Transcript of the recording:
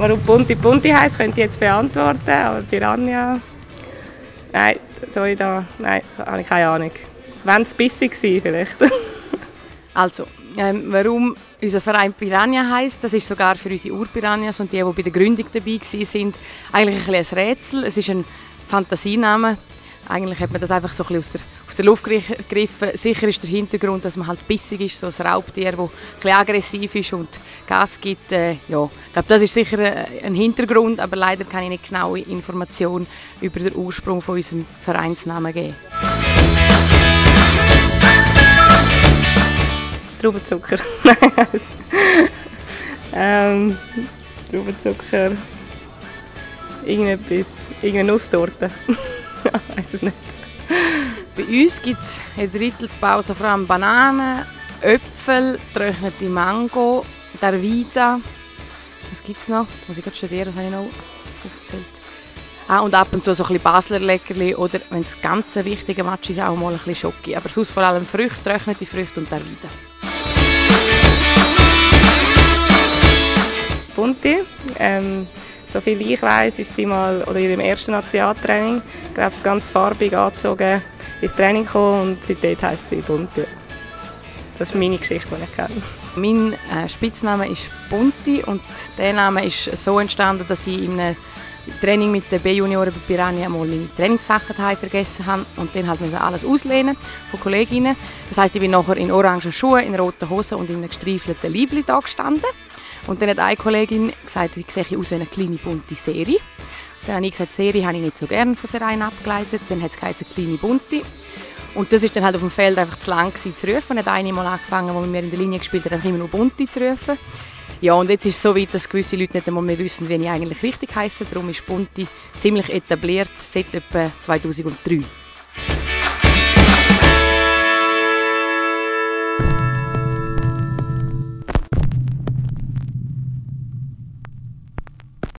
Warum Punti heisst, könnte ich jetzt beantworten, aber Piranha... Nein, sorry, nein, habe ich keine Ahnung. Wenn es bissig gewesen, vielleicht. Also, warum unser Verein Piranha heisst, das ist sogar für unsere Urpiranhas und die bei der Gründung dabei waren, eigentlich ein Rätsel. Es ist ein Fantasiename. Eigentlich hat man das einfach so ein bisschen aus der Luft gegriffen. Sicher ist der Hintergrund, dass man halt bissig ist, so ein Raubtier, das ein bisschen aggressiv ist und Gas gibt. Ja, ich glaube, das ist sicher ein Hintergrund, aber leider kann ich nicht genaue Informationen über den Ursprung von unserem Vereinsnamen geben. Traubenzucker. Traubenzucker. Irgendeine Nusstorte. Ich weiss es nicht. Bei uns gibt es in der Rittelspause vor allem Bananen, Äpfel, getrocknete Mango, Darvida. Was gibt es noch? Das muss ich gerade studieren, was habe ich noch aufgezählt. Und ab und zu so ein bisschen Basler Leckerli oder, wenn es ganz ein wichtiger Match ist, auch mal ein bisschen Schoki. Aber sonst vor allem Früchte, getrocknete Früchte und Darvida. Punti. Soviel ich weiss, ist sie mal oder in ihrem ersten Nationaltraining, glaube ich, ganz farbig angezogen ins Training gekommen und seitdem heisst sie Punti. Das ist meine Geschichte, die ich kenne. Mein Spitzname ist Punti und der Name ist so entstanden, dass ich in einem Training mit den B-Junioren bei Piranha mal meine Trainingssachen daheim vergessen habe und dann halt musste alles auslehnen von Kolleginnen. Das heisst, ich bin nachher in orangen Schuhen, in roten Hosen und in einem gestreifelten Liebli da gestanden. Und dann hat eine Kollegin gesagt, ich sehe aus wie eine kleine bunte Serie. Dann habe ich gesagt, Serie habe ich nicht so gerne von Sereien abgeleitet. Dann hat es geheißen, kleine bunte. Und das war dann halt auf dem Feld einfach zu lang zu rufen. Und hat eine mal angefangen, als wir in der Linie gespielt haben, einfach immer nur bunte zu rufen. Ja, und jetzt ist es so weit, dass gewisse Leute nicht einmal mehr wissen, wie ich eigentlich richtig heisse. Darum ist bunte ziemlich etabliert seit etwa 2003.